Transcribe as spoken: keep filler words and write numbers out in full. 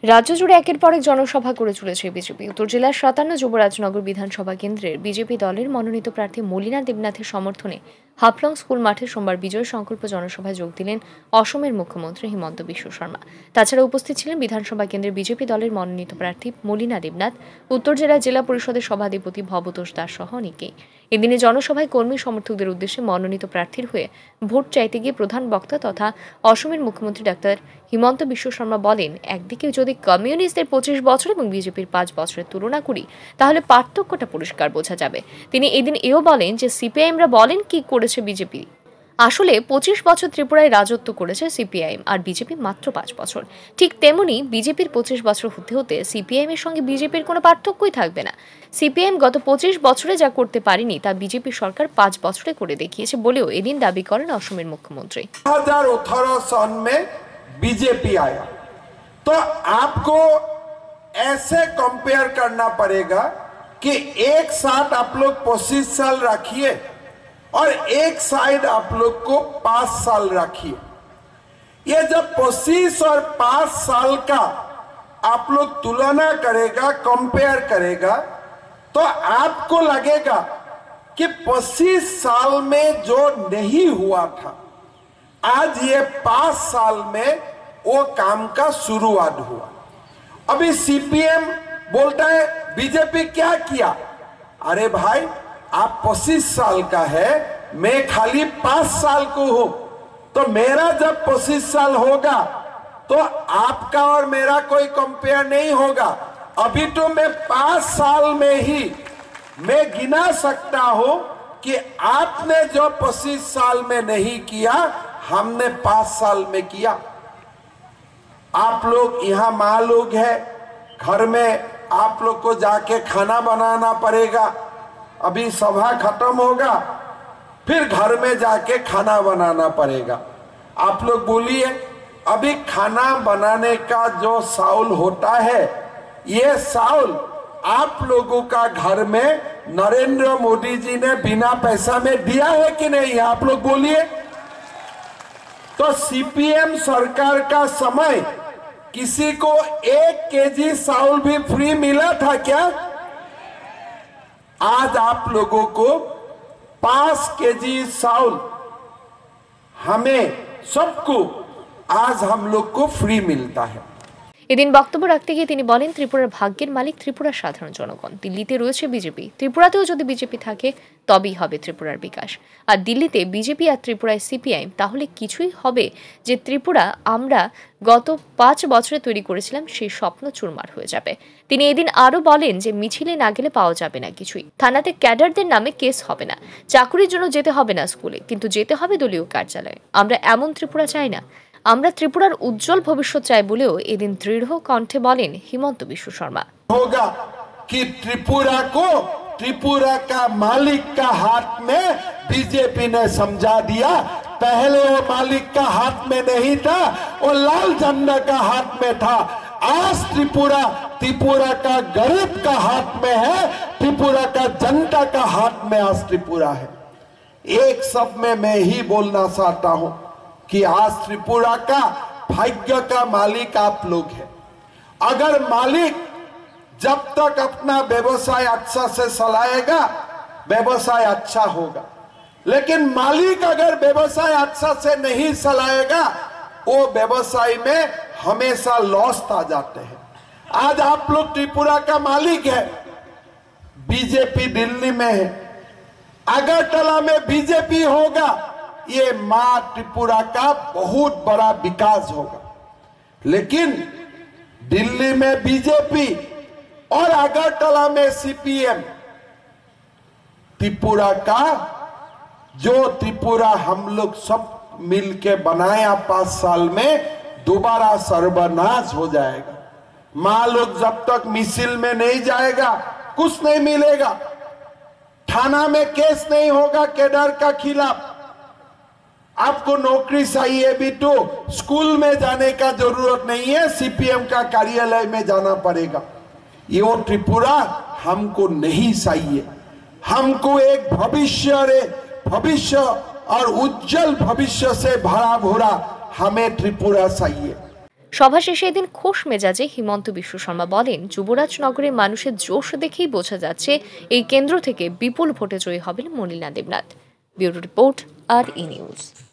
রাজ্য জুড়ে একের পর এক জনসভা করে চলেছে বিজেপি। উত্তর জেলার সাতান্ন যুবরাজনগর বিধানসভা কেন্দ্রের বিজেপি দলের মনোনীত প্রার্থী মলিনা দেবনাথের সমর্থনে হাফলং স্কুল মাঠে সোমবার বিজয় সংকল্প জনসভায় যোগ দিলেন অসমের মুখ্যমন্ত্রী হিমন্ত বিশ্ব শর্মা। তাছাড়া উপস্থিত ছিলেন বিধানসভা কেন্দ্রের বিজেপি দলের মনোনীত প্রার্থী মলিনা দেবনাথ, উত্তর জেলা জেলা পরিষদের সভাধিপতি ভবতোষ দাস সহ অনেকেই। এদিনে জনসভায় কর্মী সমর্থকদের উদ্দেশ্যে মনোনীত প্রার্থীর হয়ে ভোট চাইতে গিয়ে প্রধান বক্তা তথা অসমের মুখ্যমন্ত্রী ডাক্তার হিমন্ত বিশ্ব শর্মা বলেন, একদিকে যদি কমিউনিস্টদের পঁচিশ বছর এবং বিজেপির পাঁচ বছরের তুলনা করি তাহলে পার্থক্যটা পরিষ্কার বোঝা যাবে। তিনি এদিন এও বলেন যে সিপিআইএমরা বলেন কি করেছে বিজেপি, আসলে পঁচিশ বছর ত্রিপুরায় রাজত্ব করেছে সিপিআইএম আর বিজেপি মাত্র পাঁচ বছর। ঠিক তেমনি বিজেপির পঁচিশ বছর হতে হতে সিপিআইএম এর সঙ্গে বিজেপির কোনো পার্থক্যই থাকবে না। সিপিআইএম গত পঁচিশ বছরে যা করতে পারেনি তা বিজেপি সরকার পাঁচ বছরে করে দেখিয়েছে বলেও এদিন দাবি করেন অসমের মুখ্যমন্ত্রী। दो हज़ार अठारह सन में बीजेपी आया तो आपको ऐसे कंपेयर करना पड़ेगा कि एक साथ आप लोग पच्चीस साल रखिए और एक साइड आप लोग को पांच साल रखिए। ये जब पच्चीस और पांच साल का आप लोग तुलना करेगा, कंपेयर करेगा, तो आपको लगेगा कि पच्चीस साल में जो नहीं हुआ था आज ये पांच साल में वो काम का शुरुआत हुआ। अभी सीपीएम बोलता है बीजेपी क्या किया। अरे भाई, आप पच्चीस साल का है, मैं खाली पांच साल को हूं, तो मेरा जब पच्चीस साल होगा तो आपका और मेरा कोई कंपेयर नहीं होगा। अभी तो मैं पांच साल में ही मैं गिना सकता हूं कि आपने जो पच्चीस साल में नहीं किया हमने पांच साल में किया। आप लोग यहाँ माँ लोग है, घर में आप लोग को जाके खाना बनाना पड़ेगा। अभी सभा खत्म होगा फिर घर में जाके खाना बनाना पड़ेगा। आप लोग बोलिए, अभी खाना बनाने का जो साउल होता है ये साउल आप लोगों का घर में नरेंद्र मोदी जी ने बिना पैसा में दिया है कि नहीं? आप लोग बोलिए। तो सीपीएम सरकार का समय किसी को एक केजी साउल भी फ्री मिला था क्या? आज आप लोगों को पांच केजी साउल हमें सबको आज हम लोग को फ्री मिलता है। এদিন বক্তব্য রাখতে গিয়ে তিনি বলেন, ত্রিপুরার ভাগ্যের মালিক ত্রিপুরার সাধারণ জনগণ। দিল্লিতে রয়েছে বিজেপি, ত্রিপুরাতেও যদি বিজেপি থাকে তবেই হবে ত্রিপুরার বিকাশ। আর দিল্লিতে বিজেপি আর ত্রিপুরায় সিপিআইএম, তাহলে কিছুই হবে যে ত্রিপুরা আমরা গত পাঁচ বছরে তৈরি করেছিলাম সেই স্বপ্ন চুরমার হয়ে যাবে। তিনি এদিন আরও বলেন যে মিছিলে না গেলে পাওয়া যাবে না কিছুই, থানাতে ক্যাডারদের নামে কেস হবে না, চাকুরির জন্য যেতে হবে না স্কুলে, কিন্তু যেতে হবে দলীয় কার্যালয়ে। আমরা এমন ত্রিপুরা চাই না, আমরা ত্রিপুরার উজ্জ্বল ভবিষ্যৎ চাই বলেও এদিন দৃঢ় কণ্ঠে বলেন হিমন্ত বিশ্ব শর্মা। होगा कि त्रिपुरा को त्रिपुरा का मालिक का हाथ में बीजेपी ने समझा दिया। पहले वो मालिक का हाथ में नहीं था, वो लाल झंडा का हाथ में था। आज त्रिपुरा त्रिपुरा का गरीब का हाथ में है, त्रिपुरा का जनता का हाथ में आज त्रिपुरा है। एक सब में मैं ही बोलना चाहता हूं कि आज त्रिपुरा का भाग्य का मालिक आप लोग हैं। अगर मालिक जब तक अपना व्यवसाय अच्छा से चलाएगा व्यवसाय अच्छा होगा, लेकिन मालिक अगर व्यवसाय अच्छा से नहीं चलाएगा वो व्यवसाय में हमेशा लॉस आ जाते हैं। आज आप लोग त्रिपुरा का मालिक है, बीजेपी दिल्ली में है, अगरतला में बीजेपी होगा, ये मां त्रिपुरा का बहुत बड़ा विकास होगा। लेकिन दिल्ली में बीजेपी और अगरतला में सीपीएम, त्रिपुरा का जो त्रिपुरा हम लोग सब मिलके बनाया पांच साल में दोबारा सर्वनाश हो जाएगा। मां लोग जब तक मिसिल में नहीं जाएगा कुछ नहीं मिलेगा, थाना में केस नहीं होगा कैडर का खिलाफ। आपको नौकरी चाहिए भी तो स्कूल में जाने का जरूरत नहीं है, सीपीएम का कार्यालय में जाना पड़ेगा। ये वो त्रिपुरा हमको नहीं चाहिए। हमको एक भविष्य रे भविष्य और उज्जवल भविष्य से भरा भरा हमें त्रिपुरा चाहिए। সভা শেষে এদিন খোশ মেজাজে হিমন্ত বিশ্ব শর্মা বলেন, যুবরাজনগরের মানুষের জোশ দেখেই বোঝা যাচ্ছে এই কেন্দ্র থেকে বিপুল ভোটে জয়ী হবেন Malina Debnath. Bureau report, R E news.